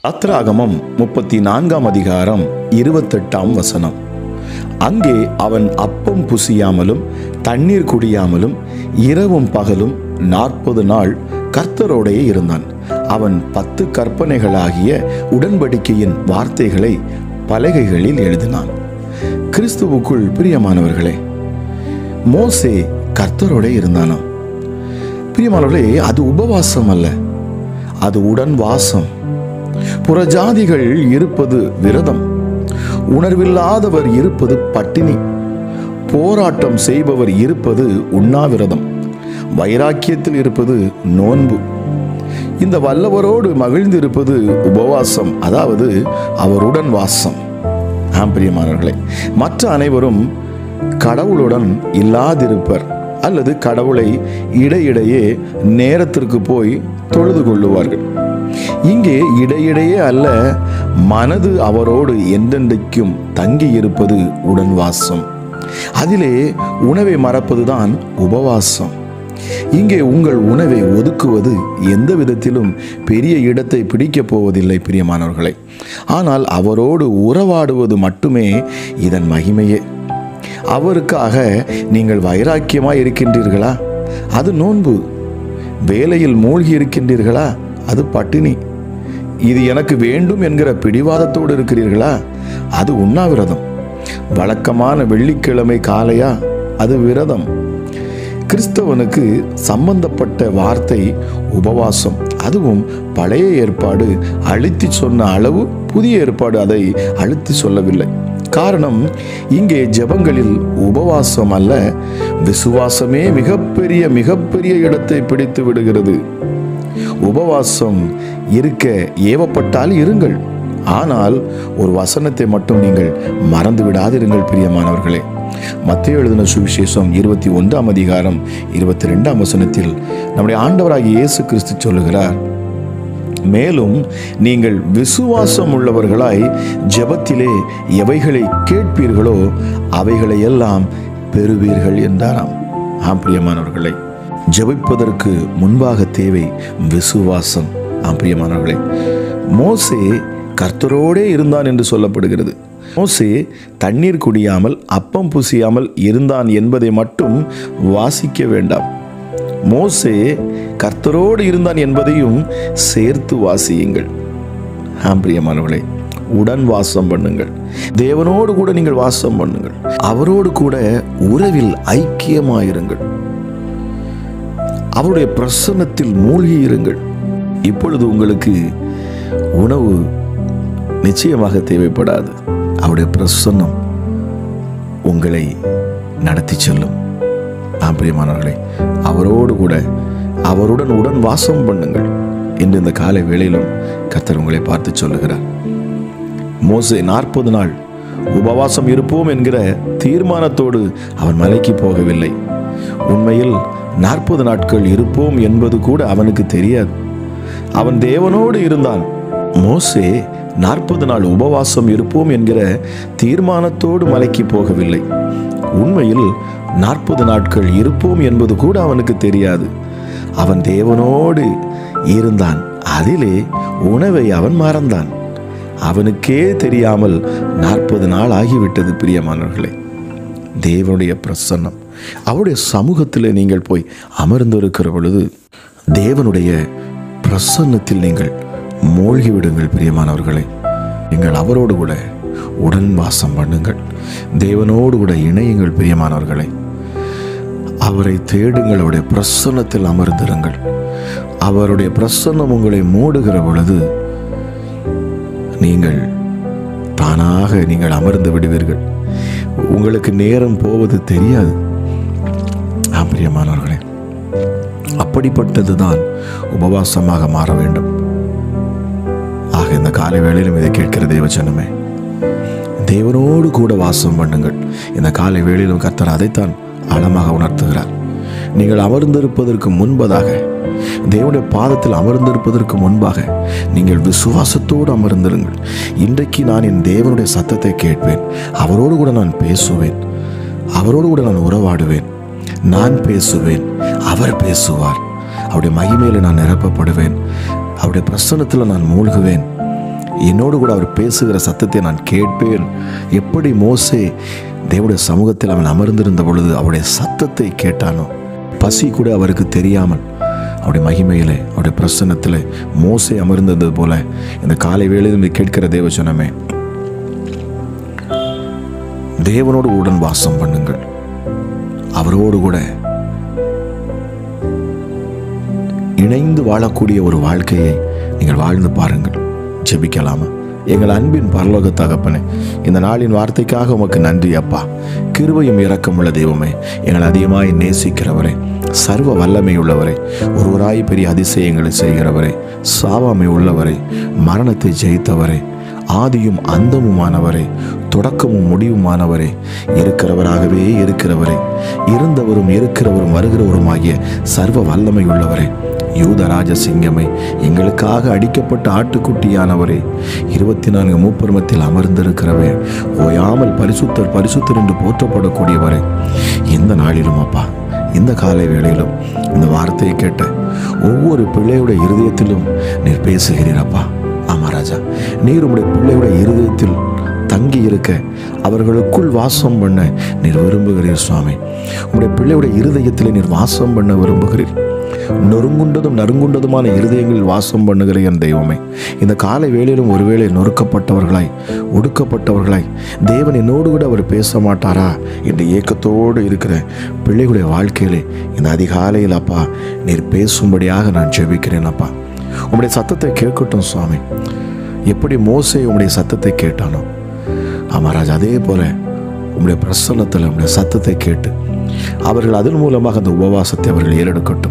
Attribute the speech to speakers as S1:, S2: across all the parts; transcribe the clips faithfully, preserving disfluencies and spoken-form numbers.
S1: யாத்திராகமம் முப்பத்தி நான்காம் அதிகாரம் இருபத்தெட்டாம் வசனம். அங்கே அவன் அப்பம் புசியாமலும் தண்ணீர் குடியாமலும் இரவும் பகலும் நாற்பது நாள் கர்த்தரோடே இருந்தான். அவன் பத்து கற்பனைகளாகிய உடன்படிக்கையின் வார்த்தைகளை பலகைகளில் எழுதினான். கிறிஸ்துவுக்குள் பிரியமானவர்களே, மோசே கர்த்தரோடே இருந்தானாம். பிரியமானவர்களே, அது உபவாசம் அல்ல, அது உடன் வாசம். புறஜாதிகள் இருப்பது விரதம், உணர்வில்லாதவர் இருப்பது பட்டினி, போராட்டம் செய்பவர் இருப்பது உண்ணாவிரதம், வைராக்கியத்தில் இருப்பது நோன்பு. இந்த வல்லவரோடு மகிழ்ந்திருப்பது உபவாசம், அதாவது அவருடன் வாசம். ஆம் பிரியமானவர்களே, மற்ற அனைவரும் கடவுளுடன் இல்லாதிருப்பர் அல்லது கடவுளை இடையிடையே நேரத்திற்கு போய் தொழுது கொள்ளுவார்கள். இங்கே இடையிடையே அல்ல, மனது அவரோடு என்றென்றைக்கும் தங்கி இருப்பது உடன் வாசம். அதிலே உணவை மறப்பதுதான் உபவாசம். இங்கே உங்கள் உணவை ஒதுக்குவது எந்த விதத்திலும் பெரிய இடத்தை பிடிக்கப் போவதில்லை பிரியமானவர்களே. ஆனால் அவரோடு உறவாடுவது மட்டுமே இதன் மகிமையே. அவருக்காக நீங்கள் வைராக்கியமாய் இருக்கின்றீர்களா? அது நோன்பு. வேலையில் மூழ்கி இருக்கின்றீர்களா? அது பட்டினி. இது எனக்கு வேண்டும் என்கிற பிடிவாதத்தோடு இருக்கிறீர்களா? அது உண்ணாவிரதம். வழக்கமான வெள்ளிக்கிழமை காலையா? அது விரதம். கிறிஸ்தவனுக்கு சம்பந்தப்பட்ட வார்த்தை உபவாசம். அதுவும் பழைய ஏற்பாடு அழுத்தி சொன்ன அளவு புதிய ஏற்பாடு அதை அழுத்தி சொல்லவில்லை. காரணம், இங்கே ஜெபங்களில் உபவாசம் அல்ல, விசுவாசமே மிகப்பெரிய மிகப்பெரிய இடத்தை பிடித்து விடுகிறது. உபவாசம் இருக்க ஏவப்பட்டால் இருங்கள், ஆனால் ஒரு வசனத்தை மட்டும் நீங்கள் மறந்து விடாதிருங்கள் பிரியமானவர்களே. மத்தேயு எழுதின சுவிசேஷம் இருபத்தி ஒன்றாம் அதிகாரம் இருபத்தி ரெண்டாம் வசனத்தில் நம்முடைய ஆண்டவராகிய இயேசு கிறிஸ்து சொல்லுகிறார், மேலும் நீங்கள் விசுவாசம் உள்ளவர்களாய் ஜெபத்திலே எவைகளை கேட்பீர்களோ அவைகளை எல்லாம் பெறுவீர்கள் என்றாராம். ஆம் பிரியமானவர்களே, ஜெபிப்பதற்கு முன்பாக தேவை விசுவாசம். ஆம் பிரியமானவர்களே, மோசே கர்த்தரோடே இருந்தான் என்று சொல்லப்படுகிறது. மோசே தண்ணீர் குடியாமல் அப்பம் புசியாமல் இருந்தான் என்பதை மட்டும் வாசிக்க வேண்டாம். மோசே கர்த்தரோடு இருந்தான் என்பதையும் சேர்த்து வாசியுங்கள். ஆம் பிரியமானவர்களே, உடன் வாசம் பண்ணுங்கள். தேவனோடு கூட நீங்கள் வாசம் பண்ணுங்கள். அவரோடு கூட உறவில் ஐக்கியமாயிருங்கள். அவருடைய பிரசன்னத்தில் மூழ்கி இருங்கள். இப்பொழுது உங்களுக்கு உணவு நிச்சயமாக தேவைப்படாது. அவருடைய பிரசன்னம் உங்களை நடத்தி செல்லும். ஆம் பிரியமானவர்களே, அவரோடு கூட அவருடன் உடன் வாசம் பண்ணுங்கள் என்று இந்த காலை வேளையிலும் கர்த்தர் உங்களை பார்த்து சொல்லுகிறார். மோசே நாற்பது நாள் உபவாசம் இருப்போம் என்கிற தீர்மானத்தோடு அவன் மலைக்கு போகவில்லை. உண்மையில் நாற்பது நாட்கள் இருப்போம் என்பது கூட அவனுக்கு தெரியாது. அவன் தேவனோடு இருந்தான். மோசே நாற்பது நாள் உபவாசம் இருப்போம் என்கிற தீர்மானத்தோடு மலைக்கு போகவில்லை. உண்மையில் நாற்பது நாட்கள் இருப்போம் என்பது கூட அவனுக்கு தெரியாது. அவன் தேவனோடு இருந்தான். அதிலே உணவை அவன் மறந்தான். அவனுக்கே தெரியாமல் நாற்பது நாள் ஆகிவிட்டது பிரியமானவர்களே. தேவனுடைய பிரசன்னம், அவருடைய சமூகத்தில் நீங்கள் போய் அமர்ந்திருக்கிற பொழுது தேவனுடைய பிரசன்னத்தில் நீங்கள் மூழ்கி விடுங்கள் பிரியமானவர்களே. நீங்கள் அவரோடு கூட உடன் வாசம் பண்ணுங்கள். தேவனோடு கூட இணையுங்கள் பிரியமானவர்களே. அவரை தேடுங்கள். அவருடைய பிரசன்னத்தில் அமர்ந்திருங்கள். அவருடைய பிரசன்னம் உங்களை மூடுகிற பொழுது நீங்கள் தானாக நீங்கள் அமர்ந்து விடுவீர்கள். உங்களுக்கு நேரம் போவது தெரியாது. பிரியமானவர்களே, அப்படிப்பட்டது தான் உபவாசமாக மாற வேண்டும். ஆக இந்த காலை வேளையிலும் இதை கேட்கிற தேவஜனமே, தேவனோடு கூட வாசம் பண்ணுங்கள். இந்த காலை வேளையிலும் கர்த்தர் அதைத்தான் ஆழமாக உணர்த்துகிறார். நீங்கள் அமர்ந்திருப்பதற்கு முன்பதாக, தேவனுடைய பாதத்தில் அமர்ந்திருப்பதற்கு முன்பாக நீங்கள் விசுவாசத்தோடு அமர்ந்திருங்கள். இன்றைக்கு நான் என் தேவனுடைய சத்தத்தை கேட்பேன். அவரோடு கூட நான் பேசுவேன். அவரோடு கூட நான் உறவாடுவேன். நான் பேசுவேன், அவர் பேசுவார். அவருடைய மகிமையில நான் நிரப்பப்படுவேன். அவருடைய பிரசன்னத்தில் நான் மூழ்குவேன். என்னோடு கூட அவர் பேசுகிற சத்தத்தை நான் கேட்பேன். எப்படி மோசே தேவனுடைய சமூகத்தில் அவன் அமர்ந்திருந்த பொழுது அவருடைய சத்தத்தை கேட்டானோ, பசி கூட அவருக்கு தெரியாமல் அவருடைய மகிமையிலே அவருடைய பிரசன்னத்தில் மோசே அமர்ந்தது போல இந்த காலை வேளையில் கேட்கிற தேவஜனமே, தேவனோடு உடன் வாசம் பண்ணுங்கள். அவரோடு கூட இணைந்து வாழக்கூடிய ஒரு வாழ்க்கையை நீங்கள் வாழ்ந்து பாருங்கள். ஜெபிக்கலாமா? எங்கள் அன்பின் பரலோக தகப்பனே, இந்த நாளின் வார்த்தைக்காக உமக்கு நன்றி அப்பா. கிருபையும் இரக்கமுள்ள தெய்வமே, எங்கள் அதிகமாய் நேசிக்கிறவரே, சர்வ வல்லமை உள்ளவரே, ஒருவராய் பெரிய அதிசயங்களை செய்கிறவரே, சாவாமை உள்ளவரே, மரணத்தை ஜெயித்தவரே, ஆதியும் அந்தமுமானவரே, தொடக்கமும் முடிவுமானவரே, இருக்கிறவராகவே இருக்கிறவரே, இருந்தவரும் இருக்கிறவரும் வருகிறவருமாகிய சர்வ வல்லமை உள்ளவரே, யூதராஜ சிங்கமே, எங்களுக்காக அடிக்கப்பட்ட ஆட்டுக்குட்டியானவரே, இருபத்தி நான்கு மூப்பருமத்தில் அமர்ந்திருக்கிறவே, ஓயாமல் பரிசுத்தர் பரிசுத்தர் என்று போற்றப்படக்கூடியவரே, இந்த நாளிலும் அப்பா, இந்த காலை வேளையிலும் இந்த வார்த்தையை கேட்ட ஒவ்வொரு பிள்ளையுடைய இருதயத்திலும் நீர் பேசுகிறீரப்பா. ஆமா ராஜா, நீர் உடைய பிள்ளையுடைய இருதயத்தில் தங்கி இருக்க, அவர்களுக்குள் வாசம் பண்ண நீர் விரும்புகிறீர் சுவாமி. உடைய பிள்ளையுடைய இருதயத்தில் நீர் வாசம் பண்ண விரும்புகிறீர். நொறுங்குண்டதும் நறுங்குண்டதுமான இருதயங்களில் வாசம் பண்ணுகிற என் தெய்வமே, இந்த காலை வேளையிலும் ஒருவேளை நொறுக்கப்பட்டவர்களாய் ஒடுக்கப்பட்டவர்களாய் தேவன் என்னோடு கூட அவர் பேச மாட்டாரா என்று ஏக்கத்தோடு இருக்கிற பிள்ளைகளுடைய வாழ்க்கையிலே இந்த அதிகாலையில் அப்பா நீர் பேசும்படியாக நான் ஜெபிக்கிறேன் அப்பா. உம்முடைய சத்தத்தை கேட்கட்டும் சுவாமி. எப்படி மோசே உம்முடைய சத்தத்தை கேட்டானோ, ஆமாராஜ், அதே போல உம்முடைய பிரசன்னத்தில் உம்முடைய சத்தத்தை கேட்டு அவர்கள் அதன் மூலமாக அந்த உபவாசத்தை அவர்கள் ஏறெடுக்கட்டும்.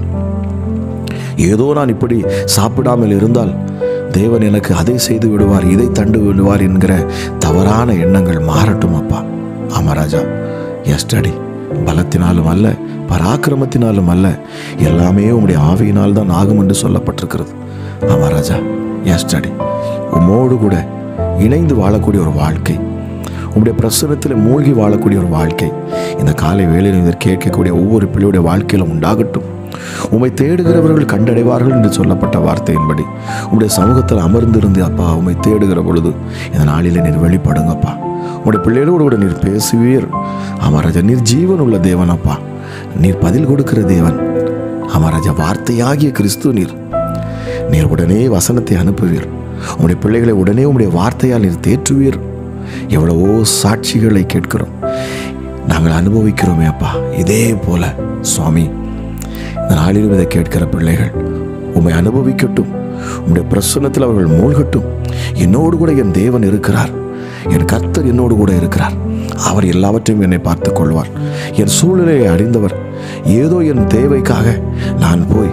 S1: ஏதோ நான் இப்படி சாப்பிடாமல் இருந்தால் தேவன் எனக்கு அதை செய்து விடுவார், இதை தண்டு விடுவார் என்கிற தவறான எண்ணங்கள் மாறட்டும் அப்பா. ஆமாராஜா, எஸ்டடி பலத்தினாலும் அல்ல, பராக்கிரமத்தினாலும் அல்ல, எல்லாமே உம்முடைய ஆவியினால் தான் ஆகும் என்று சொல்லப்பட்டிருக்கிறது. ஆமாராஜா, எஸ்டடி உம்மோடு கூட இணைந்து வாழக்கூடிய ஒரு வாழ்க்கை, உம்முடைய பிரசன்னத்தில் மூழ்கி வாழக்கூடிய ஒரு வாழ்க்கை இந்த காலை வேளையில் இதை கேட்கக்கூடிய ஒவ்வொரு பிள்ளையுடைய வாழ்க்கையிலும் உண்டாகட்டும். உம்மை தேடுகிறவர்கள் கண்டடைவார்கள் என்று சொல்லப்பட்ட வார்த்தையின்படி உம்முடைய சமூகத்தில் அமர்ந்திருந்து அப்பா உம்மை தேடுகிற பொழுது இந்த நாளிலே நீர் வெளிப்படுங்கப்பா. உம்முடைய பிள்ளைகளோடு கூட நீர் பேசுவீர். ஆமாராஜா, நீர் ஜீவன் உள்ள தேவன் அப்பா, நீர் பதில் கொடுக்கிற தேவன். ஆமாராஜா, வார்த்தையாகிய கிறிஸ்து நீர். நீர் உடனே வசனத்தை அனுப்புவீர். உம்முடைய பிள்ளைகளை உடனே உம்முடைய வார்த்தையால் நீர் தேற்றுவீர். எவ்வளவோ சாட்சிகளை கேட்கிறோம், நாங்கள் அனுபவிக்கிறோமே அப்பா. இதே போல சுவாமி, இந்த நாளிலும் இதை கேட்கிற பிள்ளைகள் உம்மை அனுபவிக்கட்டும். உம்முடைய பிரசன்னத்தில் அவர்கள் மூழ்கட்டும். என்னோடு கூட என் தேவன் இருக்கிறார், என் கர்த்தர் என்னோடு கூட இருக்கிறார், அவர் எல்லாவற்றையும் என்னை பார்த்துக் கொள்வார். என் சூழ்நிலையை அறிந்தவர். ஏதோ என் தேவைக்காக நான் போய்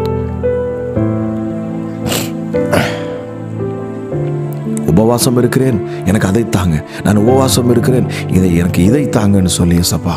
S1: உபவாசம் இருக்கிறேன், எனக்கு அதை தாங்க, நான் உபவாசம் இருக்கிறேன், இதை எனக்கு இதை தாங்கன்னு சொல்லி சப்பா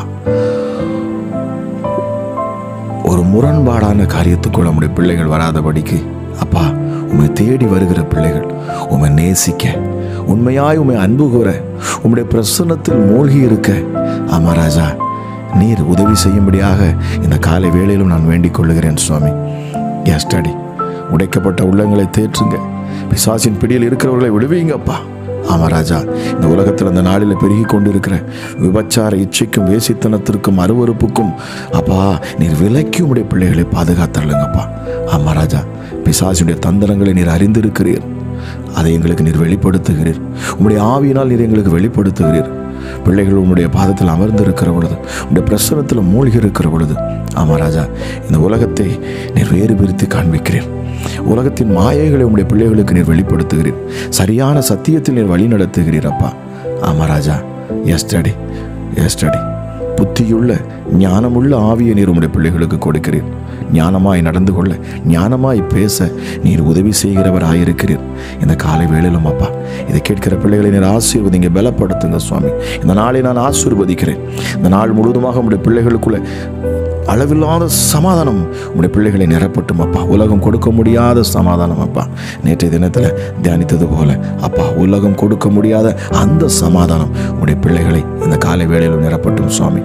S1: ஒரு முரண்பாடான காரியத்துக்குள்ள நம்முடைய பிள்ளைகள் வராதபடிக்கு அப்பா, உம்மை தேடி வருகிற பிள்ளைகள் உம்மை நேசிக்க, உண்மையாய் உம்மை அன்பு கூற, உம்முடைய பிரசன்னத்தில் மூழ்கி இருக்க ஆமாராஜா நீர் உதவி செய்யும்படியாக இந்த காலை வேளையிலும் நான் வேண்டிக் கொள்ளுகிறேன் சுவாமி. எஸ்டடி உடைக்கப்பட்ட உள்ளங்களை தேற்றுங்க, பிசாசின் பிடியில் இருக்கிறவர்களை விடுவீங்கப்பா. ஆமாராஜா, இந்த உலகத்தில் அந்த நாளில் பெருகி கொண்டிருக்கிற விபச்சார இச்சைக்கும் வேசித்தனத்திற்கும் அருவருப்புக்கும் அப்பா நீர் விலக்கி உடைய பிள்ளைகளை பாதுகாத்தருளுங்கப்பா. ஆமாராஜா, பிசாசினுடைய தந்திரங்களை நீர் அறிந்திருக்கிறீர், அதை எங்களுக்கு நீர் வெளிப்படுத்துகிறீர். உம்முடைய ஆவியினால் நீர் எங்களுக்கு வெளிப்படுத்துகிறீர். பிள்ளைகள் உம்முடைய பாதத்தில் அமர்ந்திருக்கிற பொழுது, உம்முடைய பிரசன்னத்தில் மூழ்கி இருக்கிற பொழுது ஆமாராஜா இந்த உலகத்தை நீர் வேறு பிரித்து காண்பிக்கிறீர். உலகத்தின் மாயைகளை உம்முடைய பிள்ளைகளுக்கு நீர் வெளிப்படுத்துகிறீர். சரியான சத்தியத்தில் நீர் வழி நடத்துகிறீர் அப்பா. ஆமாராஜா, எஸ்டடி எஸ்டடி புத்தியுள்ள ஞானமுள்ள ஆவியை நீர் உம்முடைய பிள்ளைகளுக்கு கொடுக்கிறீர். ஞானமாய் நடந்து கொள்ள, ஞானமாய் பேச நீர் உதவி செய்கிறவராயிருக்கிறீர். இந்த காலை வேளையிலும் அப்பா இதை கேட்கிற பிள்ளைகளை நீர் ஆசீர்வதிங்க, பலப்படுத்துங்க சுவாமி. இந்த நாளை நான் ஆசீர்வதிக்கிறேன். இந்த நாள் முழுவதுமாக உம்முடைய பிள்ளைகளுக்குள்ள அளவில்லாத சமாதானம் உம்முடைய பிள்ளைகளை நிரப்பட்டும் அப்பா. உலகம் கொடுக்க முடியாத சமாதானம் அப்பா. நேற்றைய தினத்தில் தியானித்தது போல அப்பா, உலகம் கொடுக்க முடியாத அந்த சமாதானம் உம்முடைய பிள்ளைகளை இந்த காலை வேளையில் நிரப்பட்டும் சுவாமி.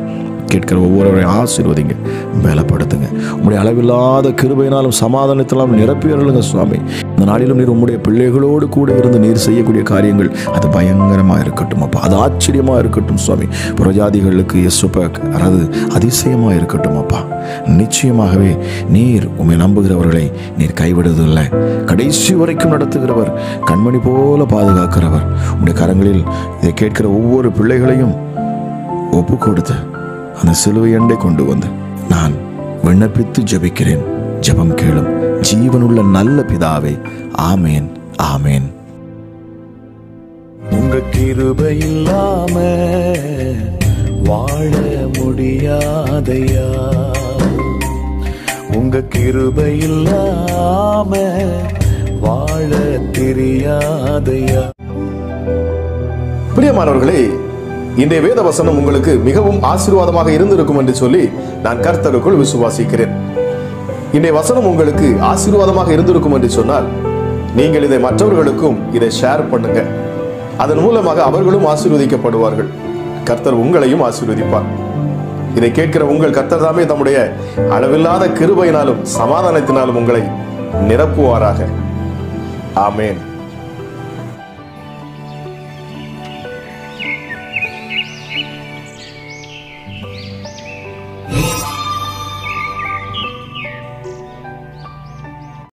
S1: கேட்கிற ஒவ்வொருவரையும் ஆசீர்வதிங்க, பலப்படுத்துங்க. உங்களுடைய அளவில்லாத கிருபையினாலும் சமாதானத்தினாலும் நிரப்பியருளுங்க சுவாமி. இந்த நாளிலும் நீர் உங்களுடைய பிள்ளைகளோடு கூட இருந்து நீர் செய்யக்கூடிய காரியங்கள் அது பயங்கரமாக இருக்கட்டும் அப்பா, அது ஆச்சரியமாக இருக்கட்டும் சுவாமி. புறஜாதிகளுக்கு எசுப்பக் அது அதிசயமாக இருக்கட்டும் அப்பா. நிச்சயமாகவே நீர் உம்மை நம்புகிறவர்களை நீர் கைவிடுவதில்லை. கடைசி வரைக்கும் நடத்துகிறவர், கண்மணி போல பாதுகாக்கிறவர். உங்களுடைய கரங்களில் இதை கேட்கிற ஒவ்வொரு பிள்ளைகளையும் ஒப்பு கொடுத்து அந்த சிலுவை அண்டை கொண்டு வந்து நான் விண்ணப்பித்து ஜெபிக்கிறேன். ஜெபம் கேளும் ஜீவனுள்ள நல்ல பிதாவே. ஆமேன், ஆமேன்.
S2: உங்க கிருபை இல்லாம வாழ முடியாதையா, உங்க கிருபை இல்லாம வாழ தெரியாதையா.
S3: பிரியமானவர்களே, இன்றைய வேத வசனம் உங்களுக்கு மிகவும் ஆசீர்வாதமாக இருந்திருக்கும் என்று சொல்லி நான் கர்த்தருக்குள் விசுவாசிக்கிறேன். இன்றைய வசனம் உங்களுக்கு ஆசீர்வாதமாக இருந்திருக்கும் என்று சொன்னால் நீங்கள் இதை மற்றவர்களுக்கும் இதை ஷேர் பண்ணுங்க. அதன் மூலமாக அவர்களும் ஆசீர்வதிக்கப்படுவார்கள். கர்த்தர் உங்களையும் ஆசீர்வதிப்பார். இதை கேட்கிற உங்கள் கர்த்தர் தாமே தம்முடைய அளவில்லாத கிருபையினாலும் சமாதானத்தினாலும் உங்களை நிரப்புவாராக. ஆமேன்.